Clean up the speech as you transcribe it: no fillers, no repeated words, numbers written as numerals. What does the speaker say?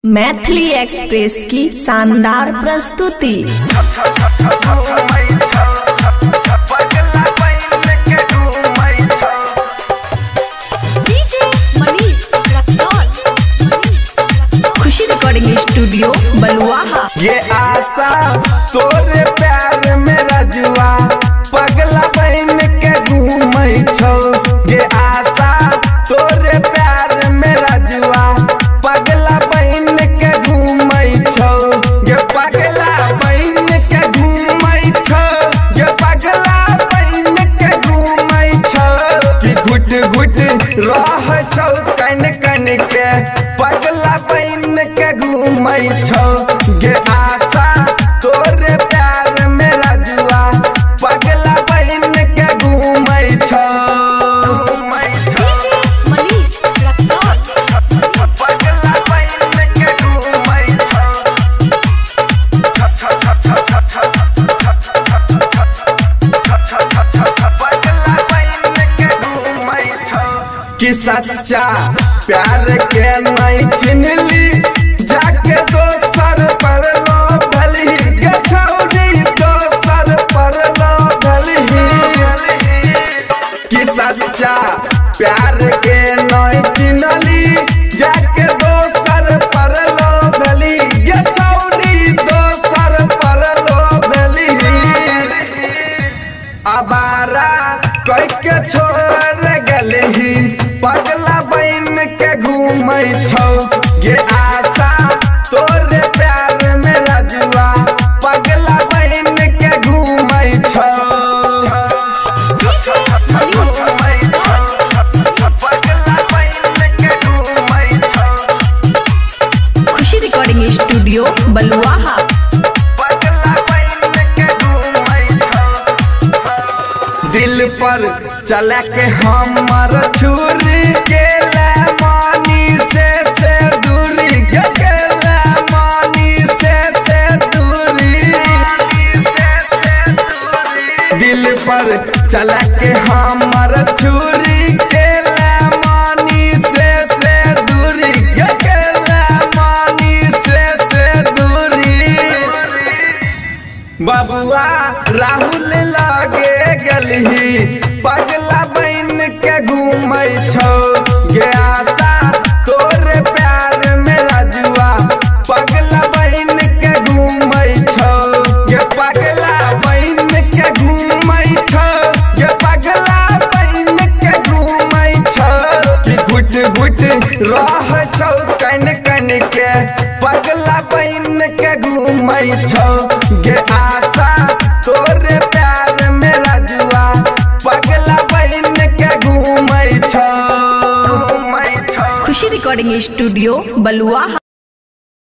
Maithili express की शानदार प्रस्तुति। Khushi recording studio Baluaha. ये आशा तोरे प्यार में रजुआ पगला बन के घूमै छौ। ये आशा तोरे प्यार में रजुआ पगला बन के घूमै छौ। ये पगला बन के घूमै छौ। ये पगला बन के घूमै छौ। कि घुट घुट रह छौ कन कन के पगला बन के घूमै छौ। ये आशा तोरे प्यार में रजुआ पगला बन के घूमै छौ। कि सच्चा प्यार के नहीं चिन्हली जाके दोसर पर लो भली गछौरी दोसर पर लो भली। कि सच्चा प्यार के नहीं चिन्हली जाके दोसर पर लो भली गछौरी दोसर पर लो भली। अबारा कह के छोड़ गलही पगला बन के घूमै छौ। ये आशा तोरे प्यार में रजुआ पगला बन के घूमै छौ। Khushi recording studio Baluaha. दिल पर चला के हमर छुरी के मानी से दूरी के मानी से दूरी। दिल पर चला के हमर छुरी के मानी से दूरी के मानी से दूरी। बबुआ राहुल लागे गलही पगला बन के घूमै छौ। ये आशा तोरे प्यार में रजुआ पगला बन के घूमै छौ। ये पगला बन के घूमै छौ। ये पगला बन के घूमै छौ। कि घुट घुट रह छौ कन कन के पगला बन के घूमै छौ। ये आशा तोरे प्यार में रजुआ पगला बन के घूमै छौ। खुशी रिकॉर्डिंग स्टूडियो बलुआहा।